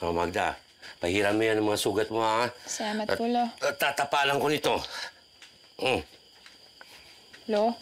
Oh, Magda, pahiram mo yan ng mga sugat mo, ha? Salamat po, Lo. Tatapalan ko nito. Lo?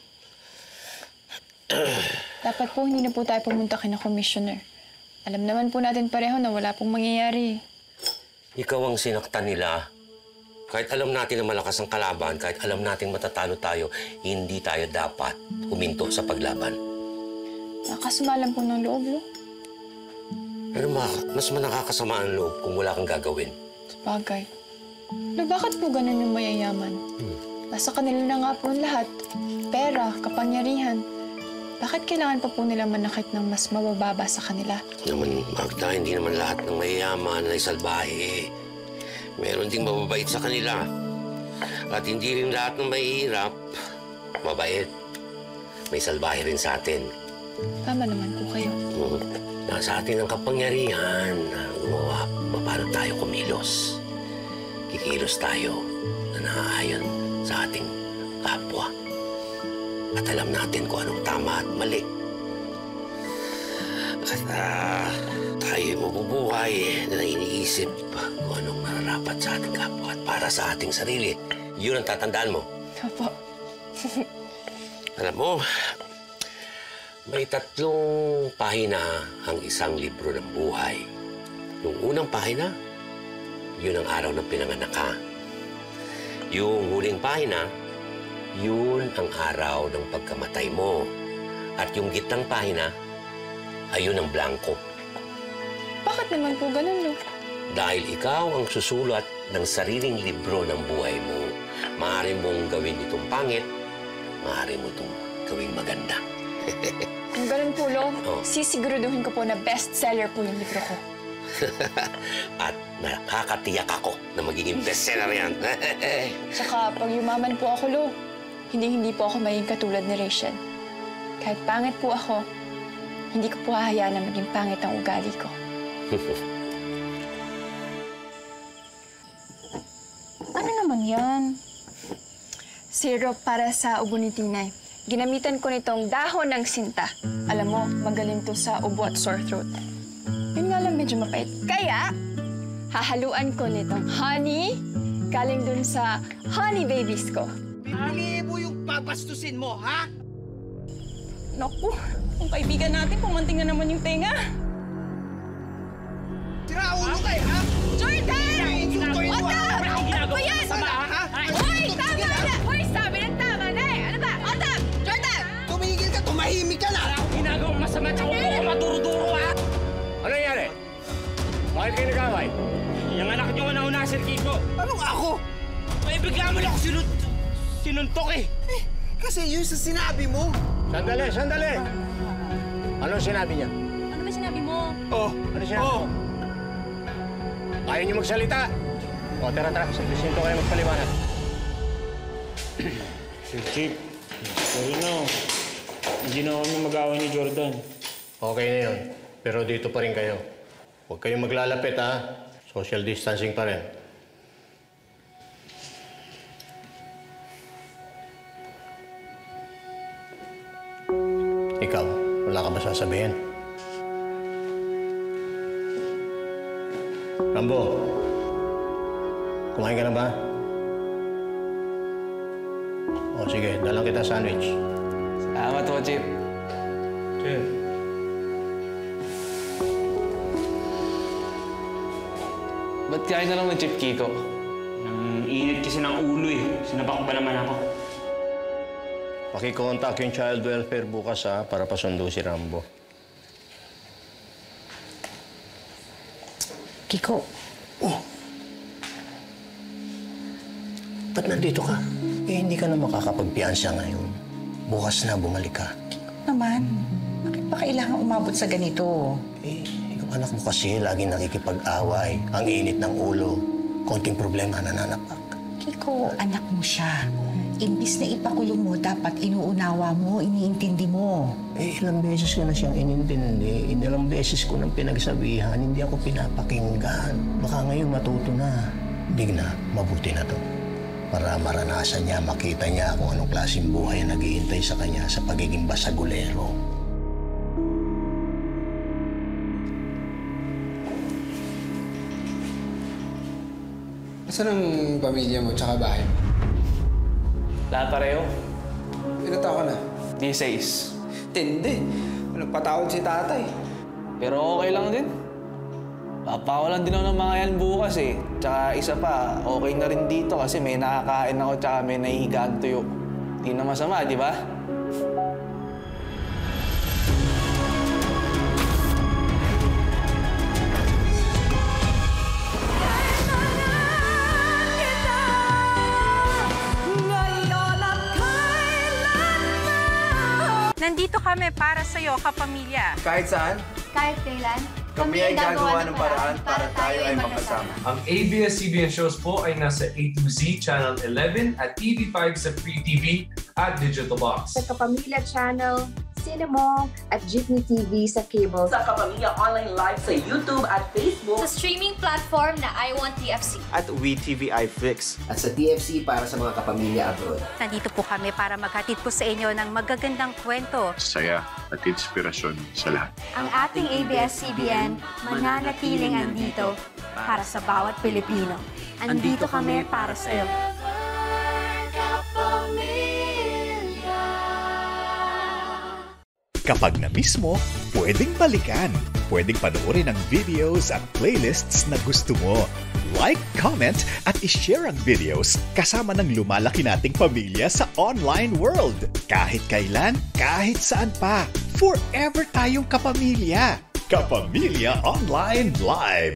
Dapat po hindi na po tayo pumunta kina Commissioner. Alam naman po natin pareho na wala pong mangyayari. Ikaw ang sinaktan nila. Kahit alam natin na malakas ang kalaban, kahit alam natin matatalo tayo, hindi tayo dapat huminto sa paglaban. Nakasumalan po ng loob, Lo. Pero mas nakakasama ang loob kung wala kang gagawin. Sabagay. Lo, bakit po ganun yung mayayaman? Nasa kanila na nga po ang lahat. Pera, kapangyarihan. Bakit kailangan pa po nila manakit ng mas mabababa sa kanila? Naman, Magda, hindi naman lahat ng mayayaman ay salbahe. Meron ding mababait sa kanila. At hindi rin lahat ng mahihirap, mabait. May salbahe rin sa atin. Tama naman po kayo. Nasa atin ang kapangyarihan na gumawa paano tayo kumilos. Kikilos tayo na naaayon sa ating kapwa. At alam natin kung anong tama at mali. At tayo mabubuhay na iniisip kung anong nararapat sa ating kapwa at para sa ating sarili. Yun ang tatandaan mo. Opo. Alam mo, may 3 pahina ang isang libro ng buhay. Yung unang pahina, yun ang araw ng pinanganak ka. Yung huling pahina, yun ang araw ng pagkamatay mo. At yung gitnang pahina, ayun ang blanco. Bakit naman po ganun, Lo? Dahil ikaw ang susulat ng sariling libro ng buhay mo. Maaari mong gawin itong pangit, maaari mo itong gawing maganda. Kung ganun po, Lo, sisiguraduhin ko po na bestseller po yung libro ko. At nakakatiyak ako na magiging bestseller yan. Tsaka pag yumaman po ako, Lo, hindi po ako maging katulad ni Rachel. Kahit pangit po ako, hindi ko po hahayaan na maging pangit ang ugali ko. Ano naman yan? Syrup para sa ubo ni Tinay. Ginamitan ko nitong dahon ng sinta. Alam mo, magaling to sa ubo at sore throat. Yun nga lang medyo mapait. Kaya, hahaluan ko nitong honey galing dun sa honey babies ko. Pinili mo yung papastusin mo, ha? Naku, ang kaibigan natin, pumanting na naman yung tenga. Tiraulo kayo, ha? Jordan! Otap! Ano ba yan? Ha? Hoy, tama na! Hoy, sabi ng tama na eh! Ano ba? Otap! Jordan! Tumigil ka, tumahimik ka na! Ginagawang masama sa ulo ko, maduro-duro, ha? Ano nangyari? Bakit kayo nag-away? Yung anak niyo una-una, Sir Kiko. Anong ako? Ay, bigla mo lang ako sinuntok eh. Kasi yun sa sinabi mo. Sandali, sandali. Anong sinabi niya? Ano ba sinabi mo? Oh, Ano sinabi mo? Ayaw niyo magsalita. O, tara. Sa presinto kayo magpaliwanag. Sir Chief, sorry na. Hindi na kami mag-away ni Jordan. Okay na yun. Pero dito pa rin kayo. Huwag kayong maglalapit, ha? Social distancing pa rin. Ikaw, wala ka ba sasabihin? Rambo, kumain ka na ba? O sige, dalang kita sandwich. Salamat po, Chief. Chief. Ba't kaya na lang ng Chief Kiko? Ang init kasi ng ulo eh. Sinabak ba naman ako? Pakikontak yung child welfare bukas, ha, para pasundo si Rambo. Kiko. Oh! Ba't nandito ka? Eh, hindi ka na makakapagpiansa ngayon. Bukas na, bumalik ka. Naman, bakit ba kailangan umabot sa ganito? Eh, yung anak mo kasi lagi nakikipag-away. Ang init ng ulo. Konting problema, nananapak. Kiko, anak mo siya. Imbis na ipakulong mo, dapat inuunawa mo, iniintindi mo. Eh, ilang beses ko na siyang inintindi. Ilang beses ko nang pinagsabihan, hindi ako pinapakinggan. Baka ngayon matuto na. Big na, mabuti na to. Para maranasan niya, makita niya kung anong klaseng buhay ang naghihintay sa kanya sa pagiging basagulero. Nasaan ang pamilya mo tsaka bahay mo? Lahat pareho. Ilan taon ka na? 16. Tindi. Walang patawad si tatay. Pero okay lang din. Papawalan din ako ng mga yan bukas eh. Tsaka isa pa, okay na rin dito kasi may nakakain ako tsaka may nahihigaan tuyo. Di na masama, di ba? Nandito kami para sa'yo, Kapamilya. Kahit saan, Kahit kailan, kami ay gagawa ng paraan para tayo ay magkasama. Ang ABS-CBN shows po ay nasa A to Z Channel 11 at TV5 sa Free TV at Digital Box. Sa Kapamilya Channel, Cinemong at Jeepney TV sa cable. Sa Kapamilya Online Live sa YouTube at Facebook. Sa streaming platform na I Want TFC. At WeTV iFlix. At sa TFC para sa mga kapamilya abroad. Nandito po kami para maghatid po sa inyo ng magagandang kwento. Saya at inspirasyon sa lahat. Ang ating ABS-CBN mananatiling andito para sa bawat Pilipino. Andito kami para sa iyo. Kapag na-miss mo, pwedeng balikan. Pwedeng panoorin ang videos at playlists na gusto mo. Like, comment, at ishare ang videos kasama ng lumalaki nating pamilya sa online world. Kahit kailan, kahit saan pa. Forever tayong kapamilya. Kapamilya Online Live.